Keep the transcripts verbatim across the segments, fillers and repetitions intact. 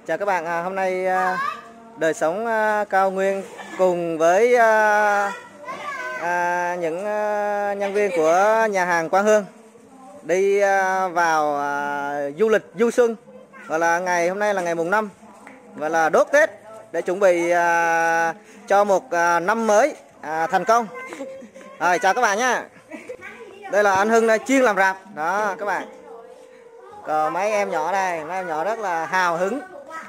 Chào các bạn, à, hôm nay à, đời sống à, cao nguyên cùng với à, à, những à, nhân viên của nhà hàng Quang Hương đi à, vào à, du lịch du xuân, gọi là ngày hôm nay là ngày mùng năm, và là đốt Tết để chuẩn bị à, cho một à, năm mới à, thành công. Rồi, chào các bạn nhé. Đây là anh Hưng đây, chuyên làm rạp đó các bạn. Còn mấy em nhỏ đây, mấy em nhỏ rất là hào hứng.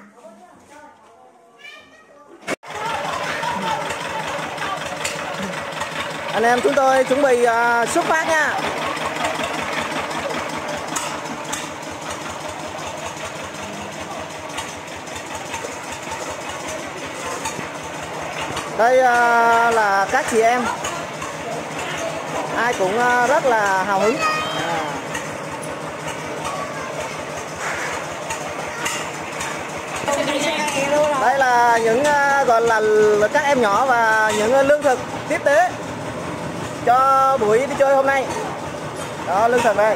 Anh em chúng tôi chuẩn bị uh, xuất phát nha. Đây uh, là các chị em, ai cũng uh, rất là hào hứng. À. Đây là những uh, gọi là các em nhỏ và những uh, lương thực tiếp tế cho buổi đi chơi hôm nay. Đó, lương thực đây.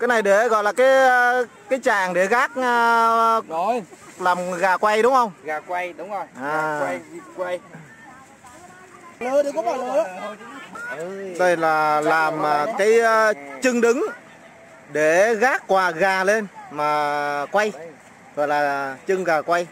Cái này để gọi là cái cái tràng để gác uh, rồi làm gà quay đúng không? Gà quay đúng rồi. À. Gà quay, vịt quay. Lơ đừng có bỏ lơ. Đây là làm cái uh, chân đứng để gác quà gà lên mà quay, gọi là chân gà quay.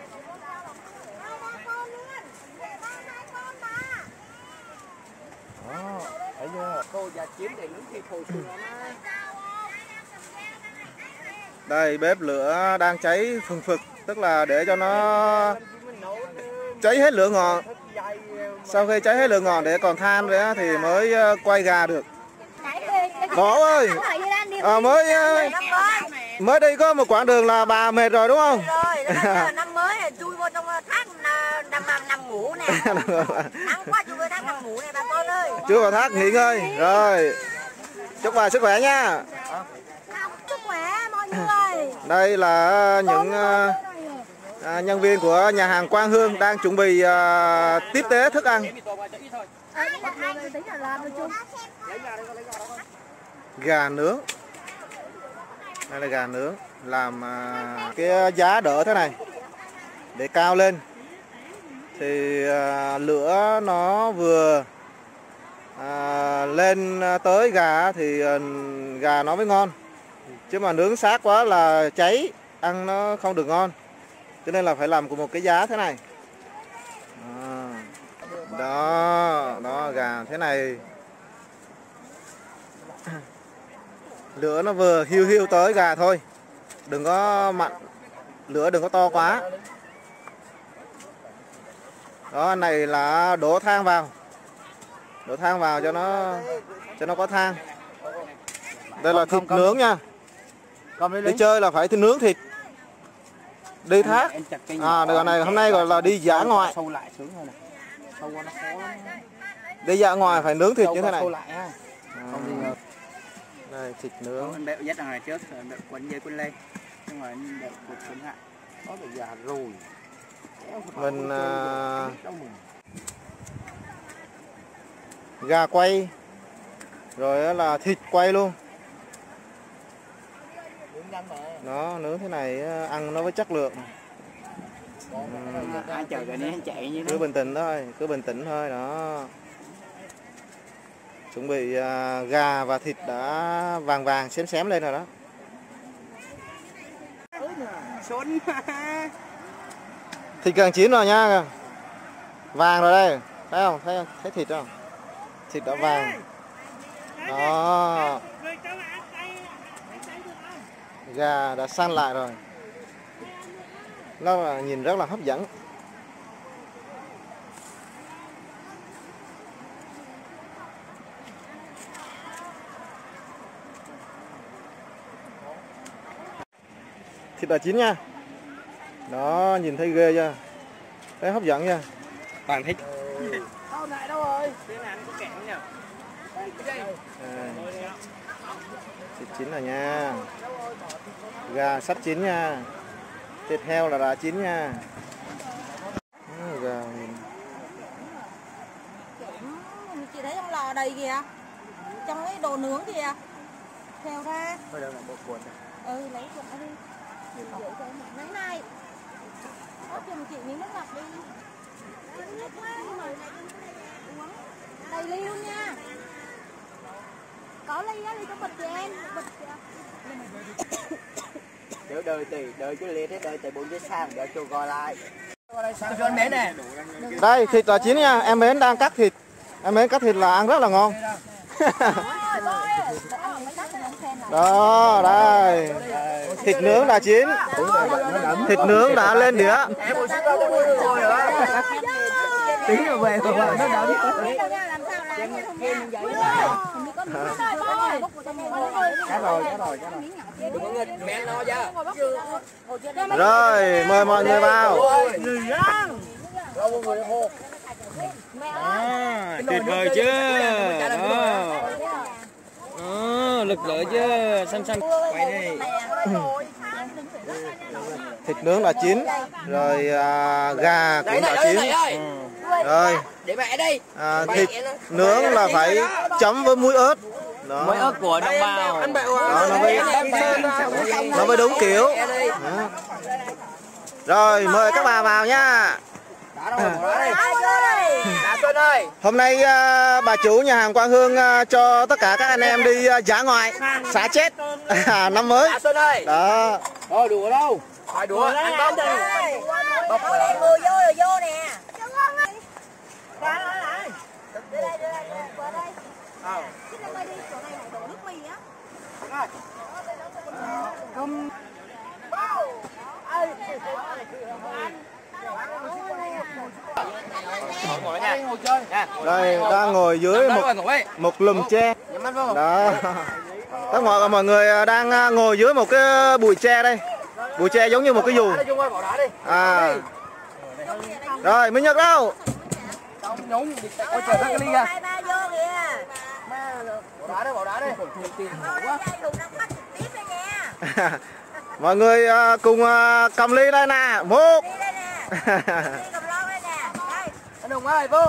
Đây bếp lửa đang cháy phừng phực, tức là để cho nó cháy hết lửa ngọn. Sau khi cháy hết lửa ngọn để còn than nữa thì mới quay gà được. Đó ơi, à, mới mới đi có một quãng đường là bà mệt rồi đúng không? Rồi, năm mới này chui vô trong thác nằm nằm ngủ nè. Nắng quá chui vô thác nằm ngủ nè bà con ơi. Chui vào thác nghỉ ngơi. Rồi. Chúc bà sức khỏe nha. Chúc khỏe mọi người. Đây là những à, nhân viên của nhà hàng Quang Hương đang chuẩn bị à, tiếp tế thức ăn. Gà nướng. Đây là gà nướng, làm à, cái giá đỡ thế này để cao lên thì à, lửa nó vừa à, lên tới gà thì à, gà nó mới ngon, chứ mà nướng sát quá là cháy, ăn nó không được ngon, cho nên là phải làm cùng một cái giá thế này. À, đó đó, gà thế này lửa nó vừa hiu hiu tới gà thôi, đừng có mặn, lửa đừng có to quá. Đó, này là đổ than vào, đổ than vào cho nó cho nó có than. Đây là thịt nướng nha, đi chơi là phải thịt nướng thịt, đi thác. À, cái này hôm nay gọi là đi dã ngoại, đi dã ngoại phải nướng thịt như thế này. À. Đây, thịt nướng. Anh bẹo dắt đằng này trước, rồi bẹo quấn dây quấn lên. Nhưng mà anh bẹo cột quấn hạ. Đó là già rồi. Mình à, gà quay, rồi là thịt quay luôn. Nó nướng thế này ăn nó với chất lượng. Ai chờ cái này chạy như cứ bình tĩnh thôi, cứ bình tĩnh thôi đó. Chuẩn bị à, gà và thịt đã vàng vàng xém xém lên rồi đó. Thịt gần chín rồi nha, vàng rồi đây, thấy không? Thấy thấy thịt không? Thịt đã vàng. Đó. Gà đã săn lại rồi. Nó là nhìn rất là hấp dẫn. Thịt đã chín nha. Đó, nhìn thấy ghê chưa? Thấy hấp dẫn nha. Toàn thích. Đâu này đâu rồi? Thịt chín rồi nha. Gà sắp chín nha. Thịt heo là đã chín nha. Gà nhìn. Chị thấy trong lò đầy kìa. Trong cái đồ nướng kìa. Theo ra. Bây giờ là bộ cuộn. Ừ, lấy cuộn đi. Lấy này. Có chùm chị miếng nước lọc đi. Nước quá mà. Đầy ly luôn nha. Có ly á, ly có bịch cho em. Bịch Nếu đời tỷ, đời cái ly thế, đời tỷ bốn cái sang để cho gọi lại. Cho anh Mến nè. Đây, thịt là chín nha, em Mến đang cắt thịt. Em Mến cắt thịt là ăn rất là ngon. Đó, đây. Thịt nướng đã chín. Thịt nướng đã lên đĩa. Tí rồi về rồi nó đỡ đi. Cá rồi, cá rồi, cá rồi. Rồi, mời mọi người vào. À, tuyệt vời chưa? Đó. Đó, lực lợi chưa? Xanh xanh. Quay đây. Thịt nướng đã chín, rồi à, gà cũng đã chín. Rồi, để mẹ đi. à, thịt nướng là phải chấm với muối ớt, Đó. Mới ớt của đồng bào. Đó, nó mới nó mới đúng kiểu. Đó. Rồi mời các bà vào nha. Hôm nay uh, bà chủ nhà hàng Quang Hương uh, cho tất cả các anh em đi uh, dã ngoại xả chết năm mới. Đó. Thôi đùa đâu. Phải đùa ăn bóng đi. Bọc người vô rồi vô nè. Ra lại. Đưa đây đưa đây qua đây. Ờ. Cái này quay đi chỗ này này đổ nước mì á. Không. Đây đang ngồi dưới một một lùm tre. Đó. Tất cả mọi người đang ngồi dưới một cái bụi tre đây. Bụi tre giống như một cái dù. À. Rồi Minh Nhật đâu? Mọi người cùng cầm ly đây nè. Một. Đừng ơi vô.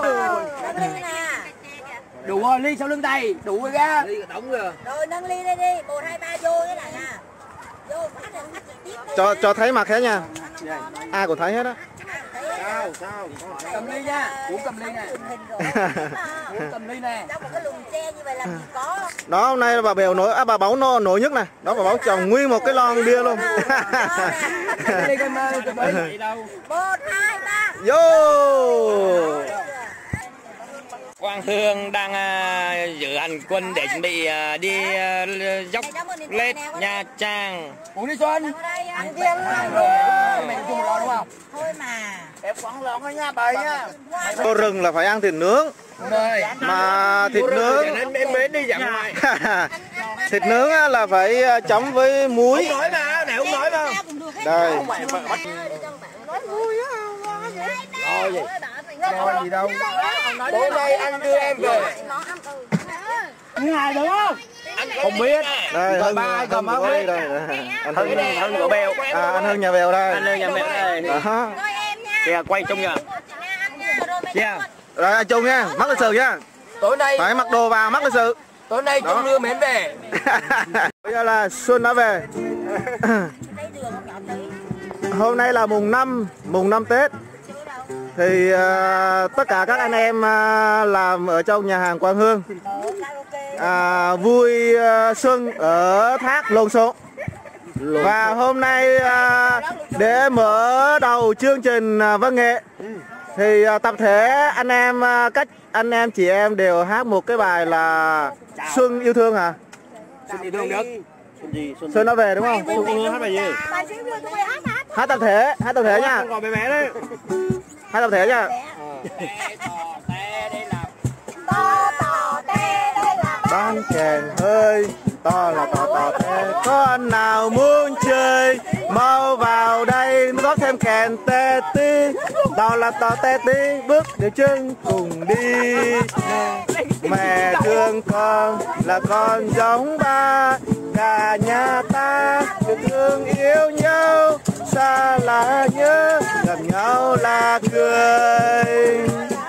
Đủ rồi, ly sau lưng tay, đủ rồi ra. Ly cả đống rồi. Rồi nâng ly đây đi, một hai ba vô cái này nha. Vô phát là phát trực tiếp. Cho cho thấy mặt hết nha. Ai cũng thấy hết á. Sao sao? Cầm ly nha, uống cầm ly nè. Uống cầm ly nè. Trong một cái lùm tre như vậy làm gì có. Đó hôm nay bà Bèo nổi à, bà Báu nó nổi nhất nè. Đó bà Báu trồng nguyên một cái lon bia luôn. Ly cầm ly đâu. Một hai ba. Vô. Quang Hương đang uh, giữ hành quân để chuẩn bị uh, đi uh, dốc lên Nha Trang. Uống đi Xuân. Ăn riêng rồi. Mình chung lo đúng không? Thôi mà. Em quăng lon thôi nha bà nha. Vô rừng là phải ăn thịt nướng. Rồi. Mà thịt nướng em mến đi dặn ngoài. Thịt nướng là phải chấm với muối. Không nói mà, này không nói mà. Đây. Rồi gì? Rồi gì đâu. Tối nay anh đưa em về. Như này được không? Anh không biết. Đây, Hưng, ba Hưng của đây, đây. Anh Hưng, Hưng của Bèo. À, anh Hưng nhà Bèo đây. Anh Hưng nhà Bèo đây. Đó. Kìa, quay chung kìa. Kìa. Rồi anh Trung nha, mắc lịch sự nha. Tối nay phải mặc đồ vào mắc lịch sự. Tối nay Trung đưa mến về. Bây giờ là Xuân đã về. Hôm nay là mùng năm, mùng năm Tết. Thì uh, tất cả các anh em uh, làm ở trong nhà hàng Quang Hương uh, vui uh, xuân ở thác Lồn Sộ. Và hôm nay uh, để mở đầu chương trình uh, văn nghệ thì uh, tập thể anh em uh, các anh em chị em đều hát một cái bài là Xuân Yêu Thương hả? Xuân Yêu Thương được. Xuân gì? Xuân, Xuân đã về đúng không? Xuân Yêu Thương hát bài gì? Hát tập thể, hát tập thể nha. Còn bé bé đấy. Hát tập thể nha. Bán kèn hơi to là tò tò tê, con nào muốn chơi mau vào đây có thêm kèn tê tí, to là tò tê tí, bước đều chân cùng đi. Mẹ thương con là con giống ba, cả nhà ta yêu thương yêu nhau, xa là nhớ, gặp nhau là cười.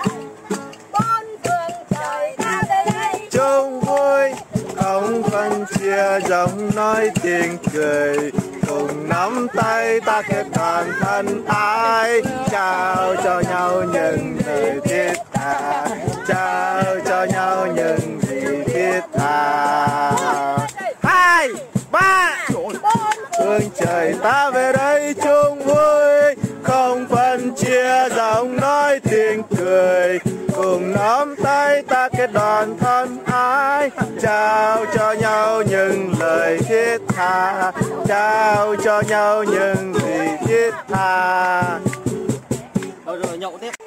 Chung vui không phân chia giọng nói tiếng cười, cùng nắm tay ta kết đoàn thân ái, trao cho nhau những lời thiết tha, trao cho nhau những gì thiết tha. Hai ba phương trời ta về đây chung vui, không phân chia giọng nói tiếng cười, cùng nắm tay ta kết đoàn thân ái, trao cho nhau những lời thiết tha, trao cho nhau những gì thiết tha. Rồi rồi nhậu tiếp.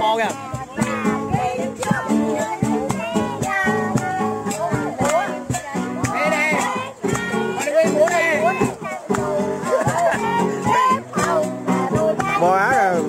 bò kìa. Bò á rồi.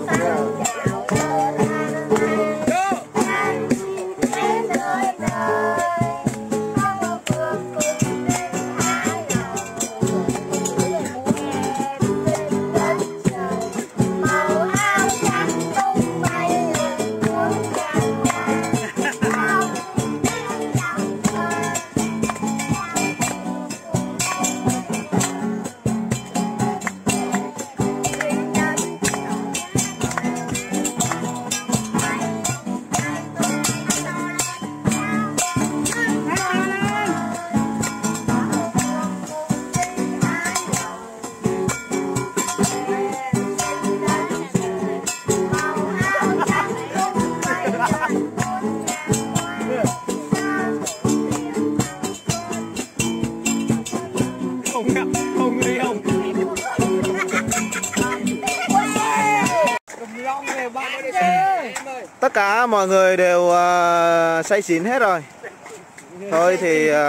Tất cả mọi người đều uh, say xỉn hết rồi. Thôi thì uh,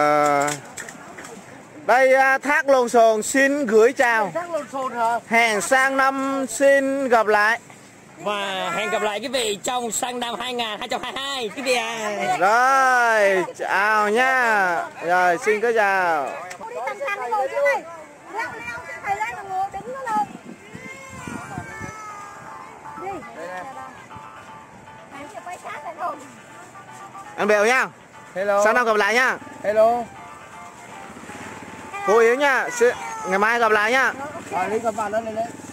đây uh, Thác Lồn Xồn xin gửi chào. Hẹn sang năm xin gặp lại. Và hẹn gặp lại quý vị trong sang năm hai nghìn không trăm hai mươi hai quý vị à. Rồi, chào nha. Rồi, xin có chào. Anh Bèo nha. Hello. Sáng nào gặp lại nha. Hello. Cô Yến nha. Ngày mai gặp lại nha. Rồi, đi gặp bạn lên lên.